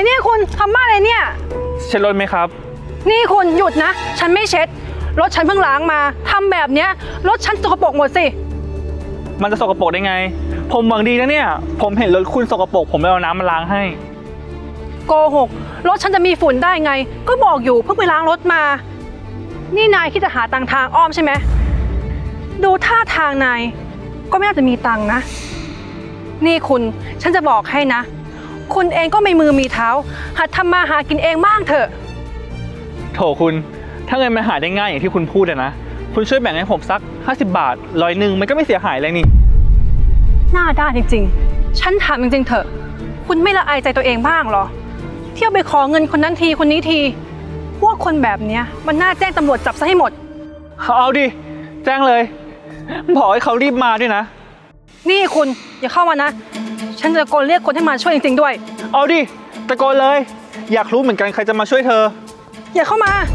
เนี่ยคุณทำบ้าอะไรเนี่ยเช็ดรถไหมครับนี่คุณหยุดนะฉันไม่เช็ดรถฉันเพิ่งล้างมาทำแบบเนี้ยรถฉันสกปรกหมดสิมันจะสกปรกได้ไงผมหวังดีนะเนี่ยผมเห็นรถคุณสกปรกผมเลยเอาน้ำมาล้างให้โกหกรถฉันจะมีฝุ่นได้ไงก็บอกอยู่เพิ่งไปล้างรถมานี่นายคิดจะหาตังทางอ้อมใช่ไหมดูท่าทางนายก็ไม่น่าจะมีตังนะนี่คุณฉันจะบอกให้นะคุณเองก็มีมือมีเท้าหัดทำมาหากินเองบ้างเถอะโถคุณถ้าเงินมันหาได้ง่ายอย่างที่คุณพูดนะคุณช่วยแบ่งให้ผมสัก50 บาท100มันก็ไม่เสียหายเลยนี่หน้าด้านจริงๆฉันถามจริงๆเถอะคุณไม่ละอายใจตัวเองบ้างหรอเที่ยวไปขอเงินคนนั้นทีคนนี้ทีพวกคนแบบเนี้ยมันน่าแจ้งตำรวจจับซะให้หมดเอาดิแจ้งเลยบอกให้เขารีบมาด้วยนะนี่คุณอย่าเข้ามานะฉันจะตะโกนเรียกคนให้มาช่วยจริงๆด้วยเอาดิตะโกนเลยอยากรู้เหมือนกันใครจะมาช่วยเธออย่าเข้ามา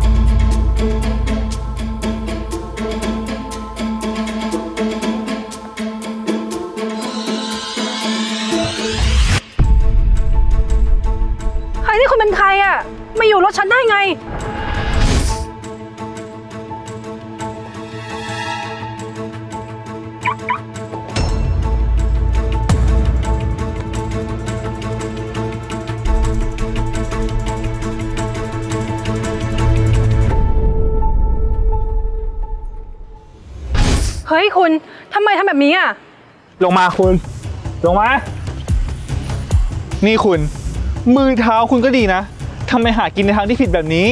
ใครนี่คุณเป็นใครอ่ะมาอยู่รถฉันได้ไงเฮ้ยคุณทำไมทำแบบนี้อ่ะลงมาคุณลงมานี่คุณมือเท้าคุณก็ดีนะทำไมหากินในทางที่ผิดแบบนี้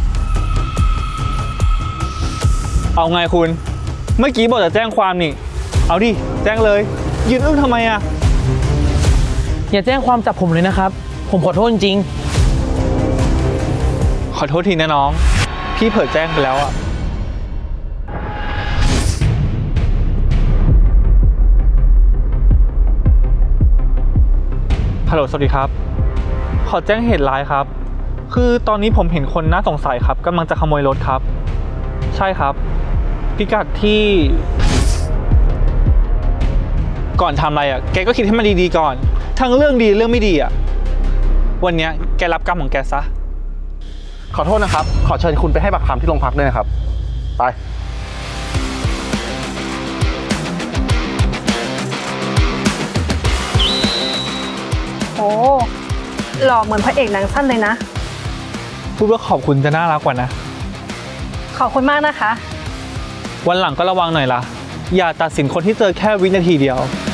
เอาไงคุณเมื่อกี้บอกจะแจ้งความนี่เอาดิแจ้งเลยยืนอึ้งทำไมอ่ะอย่าแจ้งความจับผมเลยนะครับผมขอโทษจริงขอโทษทีนะน้องพี่เผลอแจ้งไปแล้วอ่ะฮัลโหลสวัสดีครับขอแจ้งเหตุร้ายครับคือตอนนี้ผมเห็นคนน่าสงสัยครับกำลังจะขโมยรถครับใช่ครับพิกัดที่ก่อนทำอะไรอ่ะแกก็คิดให้มันดีๆก่อนทั้งเรื่องดีเรื่องไม่ดีอ่ะวันนี้แกรับกรรมของแกซะขอโทษนะครับขอเชิญคุณไปให้ปากคำที่โรงพักด้วยนะครับไปโอ้หล่อเหมือนพระเอกหนังสั้นเลยนะพูดว่าขอบคุณจะน่ารักกว่านะขอบคุณมากนะคะวันหลังก็ระวังหน่อยล่ะอย่าตัดสินคนที่เจอแค่วินาทีเดียว